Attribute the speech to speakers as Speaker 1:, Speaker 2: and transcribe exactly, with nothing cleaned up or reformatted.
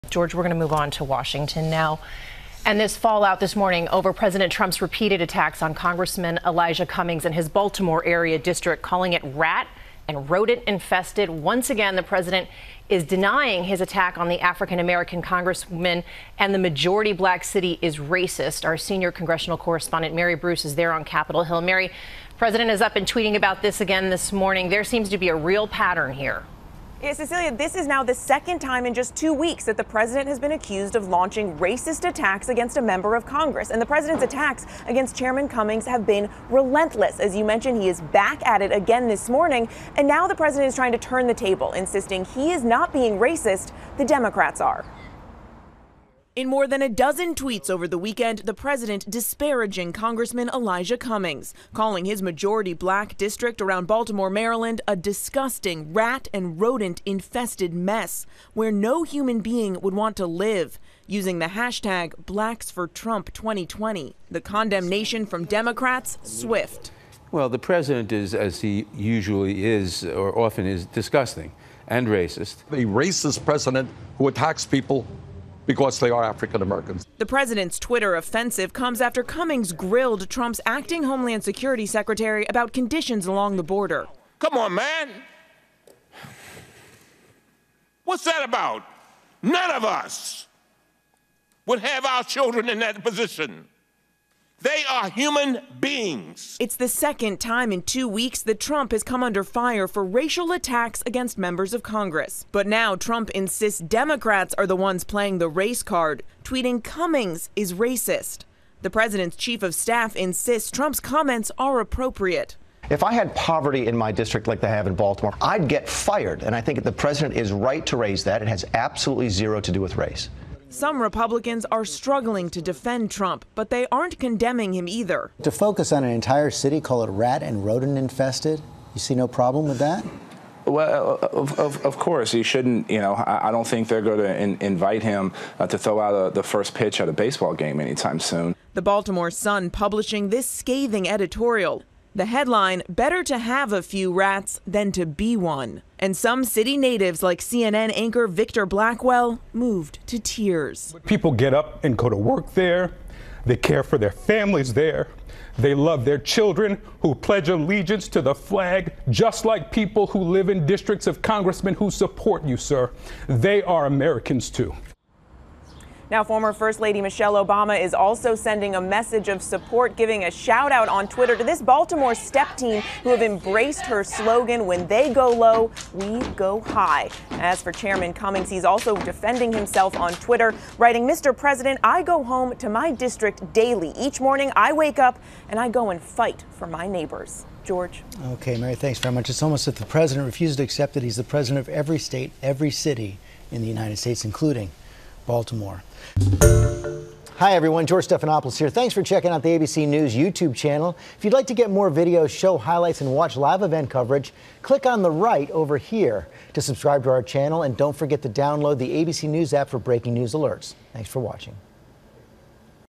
Speaker 1: George, we're going to move on to Washington now. And this fallout this morning over President Trump's repeated attacks on Congressman Elijah Cummings in his Baltimore area district, calling it rat and rodent infested. Once again, the president is denying his attack on the African-American congressman, and the majority black city is racist. Our senior congressional correspondent Mary Bruce is there on Capitol Hill. Mary, president is up and tweeting about this again this morning. There seems to be a real pattern here.
Speaker 2: Yeah, Cecilia, this is now the second time in just two weeks that the president has been accused of launching racist attacks against a member of Congress. And the president's attacks against Chairman Cummings have been relentless. As you mentioned, he is back at it again this morning. And now the president is trying to turn the table, insisting he is not being racist. The Democrats are. In more than a dozen tweets over the weekend, the president disparaging Congressman Elijah Cummings, calling his majority black district around Baltimore, Maryland, a disgusting rat and rodent infested mess where no human being would want to live, using the hashtag Blacks for Trump twenty twenty. The condemnation from Democrats swift.
Speaker 3: Well, the president is, as he usually is or often is, disgusting and racist.
Speaker 4: A racist president who attacks people because they are African Americans.
Speaker 2: The president's Twitter offensive comes after Cummings grilled Trump's acting Homeland Security Secretary about conditions along the border.
Speaker 5: Come on, man. What's that about? None of us would have our children in that position. They are human beings.
Speaker 2: It's the second time in two weeks that Trump has come under fire for racial attacks against members of Congress. But now Trump insists Democrats are the ones playing the race card, tweeting Cummings is racist. The president's chief of staff insists Trump's comments are appropriate.
Speaker 6: If I had poverty in my district like they have in Baltimore, I'd get fired. And I think the president is right to raise that. It has absolutely zero to do with race.
Speaker 2: Some Republicans are struggling to defend Trump, but they aren't condemning him either.
Speaker 7: To focus on an entire city, call it rat and rodent infested, you see no problem with that?
Speaker 8: Well, of, of, of course, he shouldn't, you know, I, I don't think they're going to in, invite him uh, to throw out a, the first pitch at a baseball game anytime soon.
Speaker 2: The Baltimore Sun publishing this scathing editorial. The headline, better to have a few rats than to be one. And some city natives like C N N anchor Victor Blackwell moved to tears.
Speaker 9: People get up and go to work there. They care for their families there. They love their children who pledge allegiance to the flag, just like people who live in districts of congressmen who support you, sir. They are Americans, too.
Speaker 2: Now, former First Lady Michelle Obama is also sending a message of support, giving a shout out on Twitter to this Baltimore step team who have embraced her slogan, when they go low, we go high. As for Chairman Cummings, he's also defending himself on Twitter, writing, Mister President, I go home to my district daily. Each morning I wake up and I go and fight for my neighbors. George.
Speaker 7: Okay, Mary, thanks very much. It's almost as if the president refuses to accept that he's the president of every state, every city in the United States, including Baltimore. Hi everyone, George Stephanopoulos here. Thanks for checking out the A B C News YouTube channel. If you'd like to get more videos, show highlights, and watch live event coverage, click on the right over here to subscribe to our channel, and don't forget to download the A B C News app for breaking news alerts. Thanks for watching.